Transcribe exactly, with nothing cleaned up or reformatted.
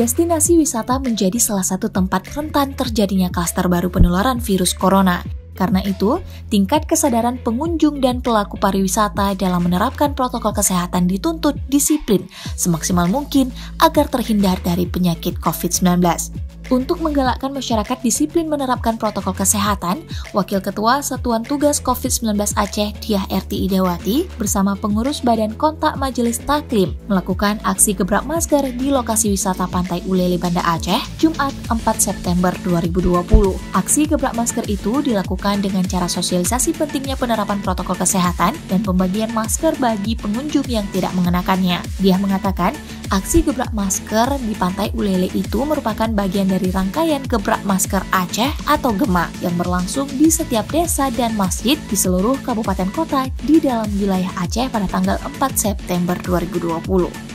Destinasi wisata menjadi salah satu tempat rentan terjadinya klaster baru penularan virus corona. Karena itu, tingkat kesadaran pengunjung dan pelaku pariwisata dalam menerapkan protokol kesehatan dituntut disiplin semaksimal mungkin agar terhindar dari penyakit covid sembilan belas. Untuk menggalakkan masyarakat disiplin menerapkan protokol kesehatan, Wakil Ketua Satuan Tugas covid sembilan belas Aceh, Diah Erti Idawati, bersama pengurus Badan Kontak Majelis Taklim, melakukan aksi gebrak masker di lokasi wisata Pantai Ulele Banda Aceh, Jumat empat September dua ribu dua puluh. Aksi gebrak masker itu dilakukan dengan cara sosialisasi pentingnya penerapan protokol kesehatan dan pembagian masker bagi pengunjung yang tidak mengenakannya. Diah mengatakan, aksi gebrak masker di Pantai Ulele itu merupakan bagian dari rangkaian gebrak masker Aceh atau GEMA yang berlangsung di setiap desa dan masjid di seluruh kabupaten kota di dalam wilayah Aceh pada tanggal empat September dua ribu dua puluh.